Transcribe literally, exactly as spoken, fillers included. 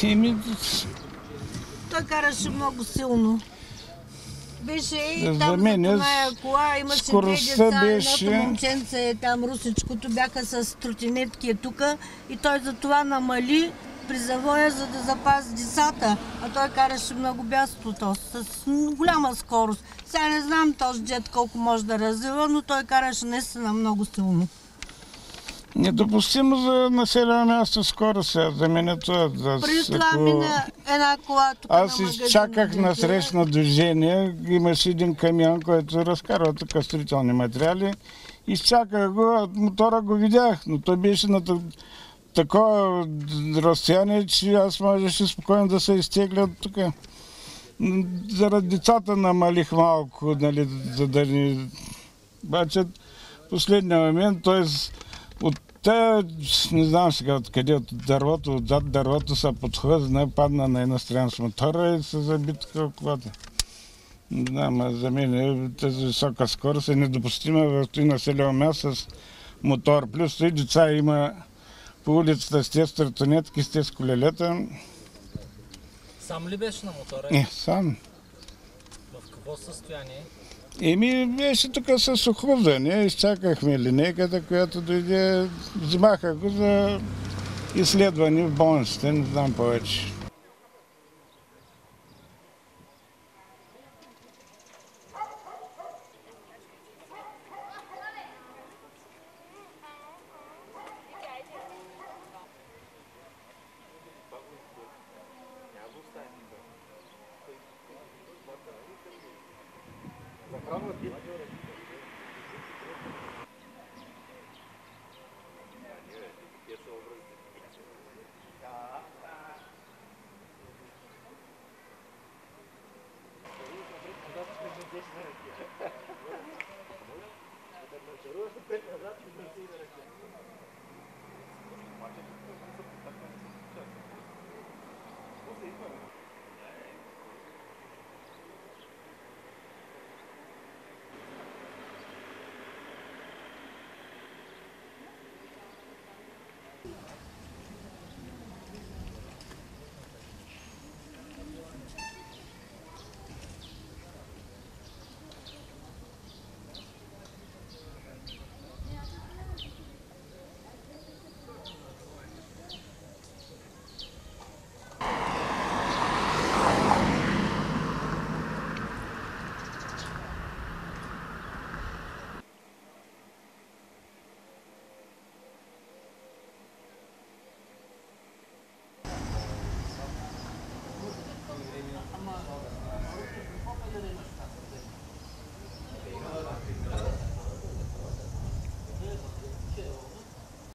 Еми, той караше много силно. Беше и За там мен зато ная кола, имаше две скоростта деца, беше- едното момченце там, русичкото, бяха с тротинетки тука и той за това намали при завоя, за да запази децата. А той караше много бясто, то, с голяма скорост. Сега не знам този джет колко може да развива, но той караше наистина много силно. недопустимо за населено място скоро сега, за мен е това. Да, Преди това ако- мина една кола тук Аз на магазина. изчаках на срещна движение, имаше един камион, който разкарва тук строителни материали. Изчаках го, а мотора го видях, но той беше на та- такова разстояние, че аз можеше спокойно да се изтегля от тук. М, Заради децата намалих малко, нали, за да ни... Обаче последния момент, т.е. от те, не знам сега откъде, от дървото, отзад дървото са подхлъзна, падна на една страна с мотора и се заби тук колата. Не знам, а за мен е, тази висока скорост е недопустима в този населено място с мотор. Плюс и деца има по улицата с тези тротинетки, с тези колелета. Сам ли беше на мотора? Не, сам. В какво състояние? Еми, беше тук с охлаждане, изчакахме линейката, която дойде, взимаха го за изследване в болниците, не знам повече.